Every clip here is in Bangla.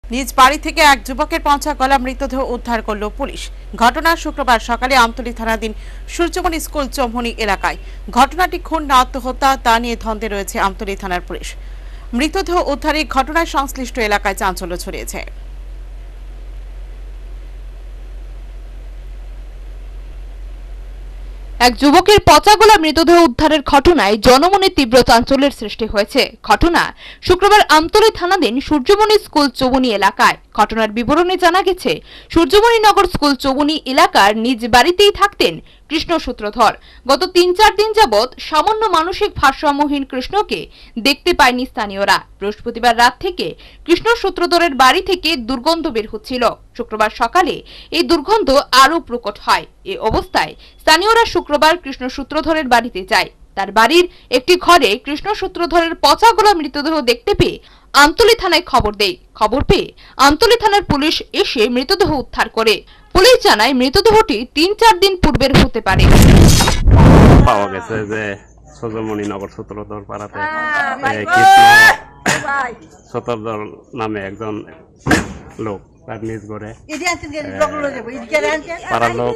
নিজ বাড়ি থেকে এক যুবকের পচা গলা মৃতদেহ উদ্ধার করল পুলিশ। ঘটনা শুক্রবার সকালে আমতলী থানাধীন সূর্যমণি স্কুল চৌমুহনী এলাকায়। ঘটনাটি খুন না আত্মহত্যা তা নিয়ে ধন্দে রয়েছে আমতলী থানার পুলিশ। মৃতদেহ উদ্ধারে ঘটনায় সংশ্লিষ্ট এলাকায় চাঞ্চল্য ছড়িয়েছে। এক যুবকের পচা গলা মৃতদেহ উদ্ধারের ঘটনায় জনমনে তীব্র চাঞ্চল্যের সৃষ্টি হয়েছে। ঘটনা শুক্রবার আমতলী থানাধীন সূর্যমণি স্কুল চৌমুহনী এলাকায়। ঘটনার বিবরণে জানা গেছে, সূর্যমণি নগর স্কুল চৌমুহনী এলাকার নিজ বাড়িতেই থাকতেন কৃষ্ণ সূত্রধর। গত ৩-৪ দিন যাবৎ সামান্য মানসিক ভারসাম্যহীন কৃষ্ণকে দেখতে পায়নি স্থানীয়রা। বৃহস্পতিবার রাত থেকে কৃষ্ণ সূত্রধরের বাড়ি থেকে দুর্গন্ধ বের হচ্ছিল। শুক্রবার সকালে এই দুর্গন্ধ আরো প্রকট হয়। এই অবস্থায় স্থানীয়রা শুক্রবার কৃষ্ণ সূত্রধরের বাড়িতে যায়। তার বাড়ির একটি ঘরে কৃষ্ণ সূত্রধরের পচা গলা মৃতদেহ দেখতে পেয়ে আমতলী থানায় খবর দেয়। খবর পেয়ে আমতলী থানার পুলিশ এসে মৃতদেহ উদ্ধার করে। পুলিশ জানায় মৃতদেহটি ৩-৪ দিন পূর্বের হতে পারে। পাওয়া গেছে যে সূর্যমণি নগর সূত্রধর পাড়াতে সূত্রধর নামে একজন লোক তার নিজ ঘরে পাড়ার লোক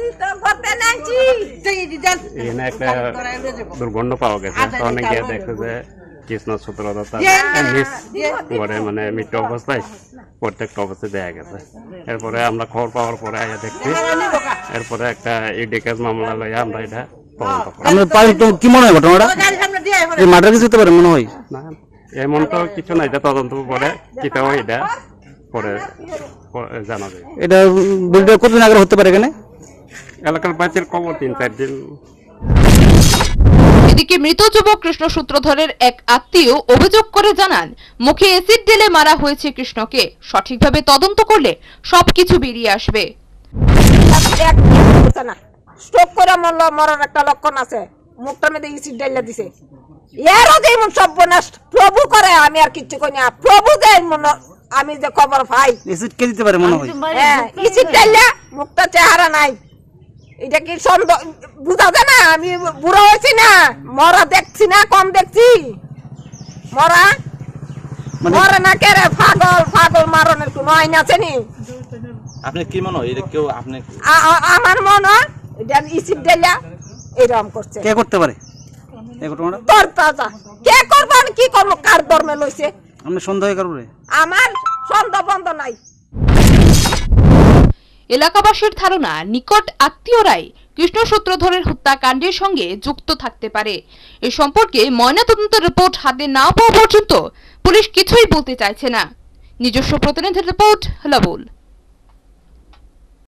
এখানে একটা দুর্গন্ধ পাওয়া গেছে। অনেকে দেখে যে কৃষ্ণ সূত্রধর তার নিজ ঘরে মানে মৃত্যু অবস্থায় প্রত্যেকটা অবস্থায় দেখা গেছে। এরপরে আমরা খবর পাওয়ার পরে আয়া দেখছি, এরপরে একটা ইডি কেস মামলা লইয়া আমরা এটা কি মনে হয় ঘটনাটা মার্ডার কিছু হতে পারে মনে হয় না, এমন তো কিছু নাই। এটা তদন্ত করে কিতাও এটা পরে জানা যায়। এটা কতদিন আগে হতে পারে এখানে এলাকার বাচ্চার খবর ৩-৪ দিন। এদিকে মৃত যুবক কৃষ্ণ সূত্রধরের এক আত্মীয় অভিযোগ করে জানান, মুখে অ্যাসিড ঢেলে মারা হয়েছে কৃষ্ণকে। সঠিকভাবে তদন্ত করলে সবকিছু বেরিয়ে আসবে। স্ট্রোক করে মরার একটা লক্ষণ আছে, মুখটার মধ্যে অ্যাসিড ঢেলে দিছে। এরও যে এমন সর্বনাশ প্রভু করে, আমি আর কিচ্ছু কই না। প্রভু যে আমি যে খবর পাই অ্যাসিড কে দিতে পারে মনে হয়। হ্যাঁ, অ্যাসিড ঢেলে মুখটা চেহারা নাই, এটা কি সন্দেহ বুঝা যায় না? আমি বুড়ো হয়েছি না, মরা দেখছি না, কম দেখছি। মরা মরা না কে রে, পাগল পাগল মারনের কোনো আইন আছে নি? আপনি কি মনে হয় এটা কেউ আপনি? আমার মনে হয় এটা ইসিপ দেলা এরকম করছে। কে করতে পারে এই ঘটনাটা? তোর তাজা কে করবেন, কি করব, কার ধর্মে লইছে? আমি সন্দেহ করব, আমার সন্দেহ বন্ধ নাই। এলাকাবাসীর ধারণা, নিকট আত্মীয়রাই কৃষ্ণ সূত্রধরের হত্যাকাণ্ডের সঙ্গে যুক্ত থাকতে পারে। এ সম্পর্কে ময়নাতদন্ত রিপোর্ট হাতে না পাওয়া পর্যন্ত পুলিশ কিছুই বলতে চাইছে না। নিজস্ব প্রতিনিধির রিপোর্ট, হালাবোল।